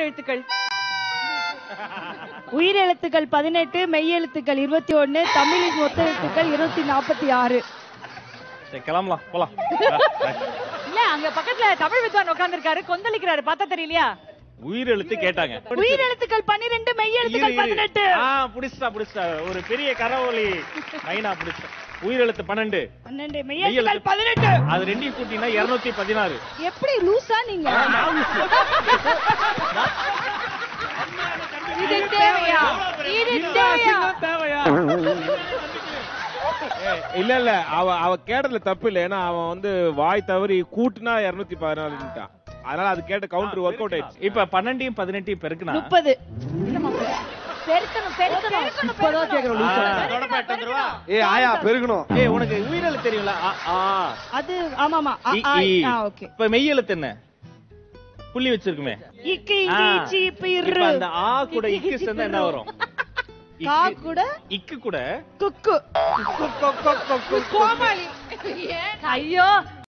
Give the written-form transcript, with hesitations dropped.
உயிரெழுத்துக்கள். உயிரெழுத்துக்கள் 18, மெய்யெழுத்துக்கள் 21, தமிழின் மொத்த எழுத்துக்கள் 246. கிளம்பலாம் போலாம். இல்ல அங்க பக்கத்துல தமிழ் வித்வான் உட்கார்ந்திருக்காரு, கொந்தளிக்கிறாரு, பார்த்தா தெரியலையா? உயிரெழுத்து கேட்டாங்க. உயிரெழுத்துக்கள் 12, மெய்யெழுத்துக்கள் 18. புடிச்சா ஒரு பெரிய கரவொலி மைனா புடிச்சா. உயிரெழுத்து 12, மெய்யெழுத்துக்கள் 18. அது ரெண்டையும் கூட்டினா 216. எப்படி லூசா நீங்க? இது தேவையா? இது தேவையா? இல்ல அவ கேட்டதுல தப்பு இல்ல. ஏன்னா அவன் வந்து வாய் தவறி கூட்டுனா 214. அதனால அது கேட்ட கவுண்டர் ஒர்க் அவுட் ஆயிடுச்சு. இப்ப 12 18 பெருக்குனா 30. பெருக்கணும். இப்பதான் கேக்குறோம் லூசா. ஆயா பெருக்கணும். உனக்கு உயிரெழுத்து தெரியும்ல? அது ஆமாமா. ஓகே. இப்ப மெய்யெழுத்து என்ன? புள்ளி வச்சிருக்குமே. இக்கு இங்கி இச்சி இப்ப இரு. இப்ப அந்த ஆ கூட இக்கு சேர்ந்தா என்ன வரும்? கா கூட இக்கு கூட குக்கு. கோமாளி. ஐயோ